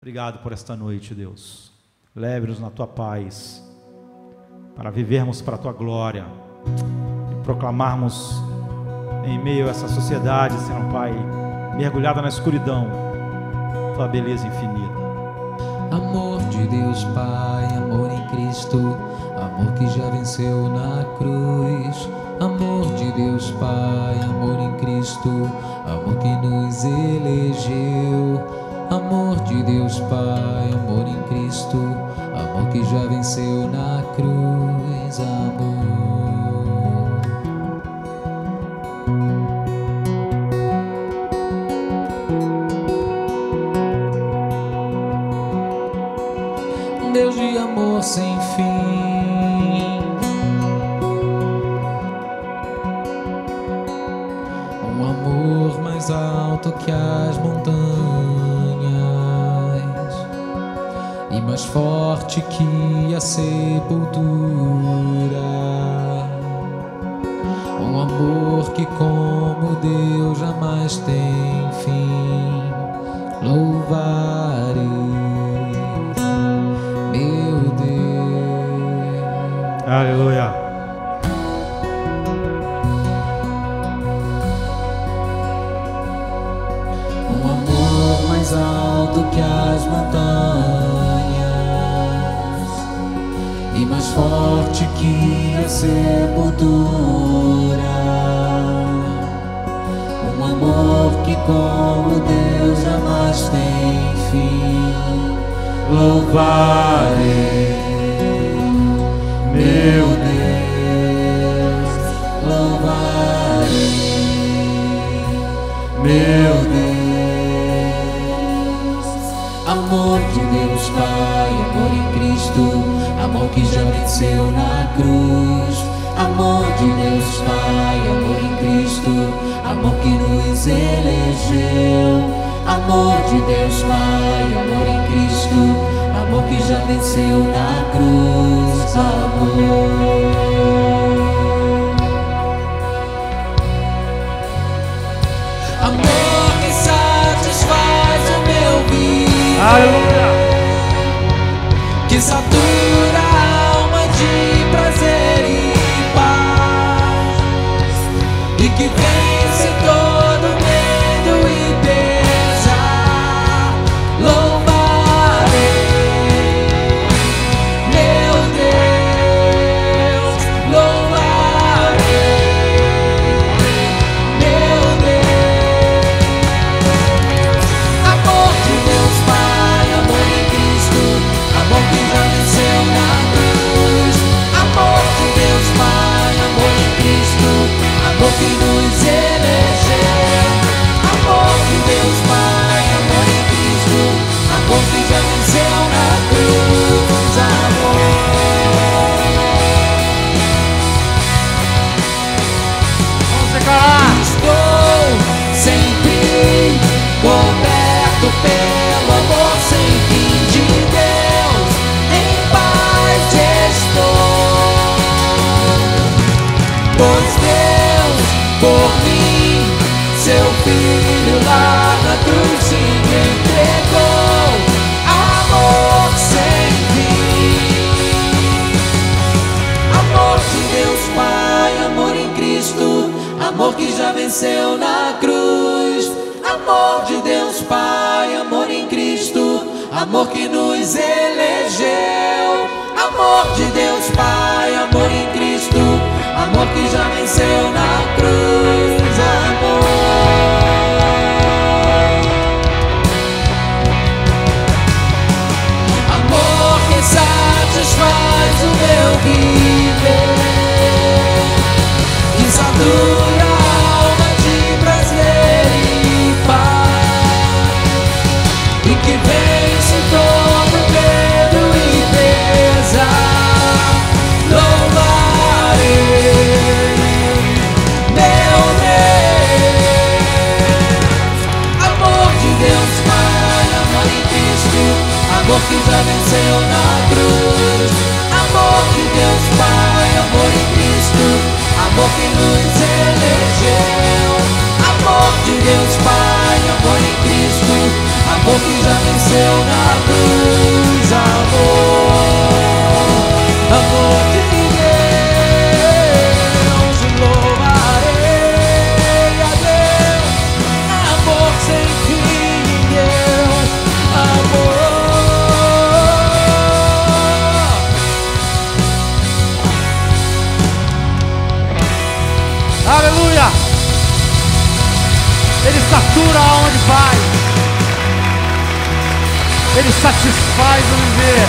Obrigado por esta noite, Deus. Leve-nos na Tua paz, para vivermos para a Tua glória e proclamarmos em meio a essa sociedade, Senhor Pai, mergulhada na escuridão, Tua beleza infinita. Amor de Deus Pai, amor em Cristo, amor que já venceu na cruz. Amor de Deus Pai, amor em Cristo, amor que nos elegeu. Amor de Deus Pai, amor em Cristo, amor que já venceu na cruz. Amor. Deus de amor sem fim, um amor mais alto que as montanhas e mais forte que a sepultura, um amor que como Deus jamais tem fim. Louvarei, meu Deus. Aleluia. Um amor mais alto que as montanhas e mais forte que a sepultura, um amor que como Deus jamais tem fim. Louvarei, meu Deus, louvarei, meu Deus. Amor de Deus Pai, amor em Cristo, amor que já venceu na cruz. Amor de Deus Pai, amor em Cristo, amor que nos elegeu. Amor de Deus Pai, amor em Cristo, amor que já venceu na cruz. Amor. Amor que satisfaz o meu viver. Aleluia. Que satura a alma de prazer e paz, e que vence todo medo e pesar. Louvarei, meu Deus, louvarei, meu Deus. Amor de Deus Pai, amor em Cristo, amor que já venceu na cruz. Amor de Deus Pai, amor em Cristo, amor que nos elegeu. Amor de Deus Pai, amor em Cristo, amor que já venceu na cruz. Amor. Vamos declarar. Estou sempre coberto pelo amor sem fim de Deus. Em paz estou, pois Deus por mim seu Filho lá na cruz se entregou. Amor sem fim. Amor de Deus Pai, amor em Cristo, amor que já venceu na cruz. Amor de Deus Pai, amor em Cristo, amor que nos elegeu. Amor de Deus Pai, amor em Cristo, amor que já venceu na cruz. Amor. Amor que satisfaz o meu viver, que satura a alma de prazer e paz, e que vence todo medo e pesar. Louvarei, meu Deus. Amor de Deus Pai, amor em Cristo, amor que já venceu na cruz. Amor de Deus Pai, amor em Cristo, amor que nos elegeu. Amor de Deus Pai, amor em Cristo, amor que já venceu na captura a alma de paz. Ele satisfaz o viver.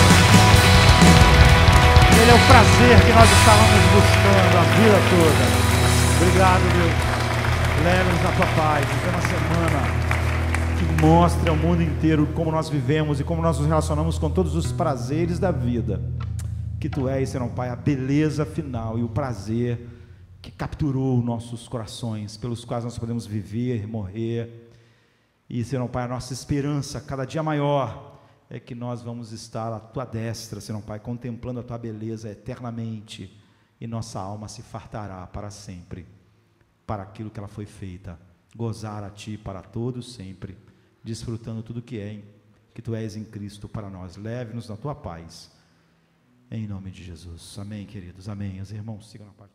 Ele é o prazer que nós estávamos buscando a vida toda. Obrigado, Deus. Leva-nos na tua paz. Então, uma semana que mostre ao mundo inteiro como nós vivemos e como nós nos relacionamos com todos os prazeres da vida. Que tu és, Senhor Pai, a beleza final e o prazer que capturou nossos corações, pelos quais nós podemos viver, morrer. E, Senhor Pai, a nossa esperança cada dia maior é que nós vamos estar à tua destra, Senhor Pai, contemplando a tua beleza eternamente, e nossa alma se fartará para sempre, para aquilo que ela foi feita, gozar a ti para todos sempre, desfrutando tudo que tu és em Cristo para nós. Leve-nos na tua paz, em nome de Jesus. Amém, queridos, amém. Os irmãos, sigam na paz.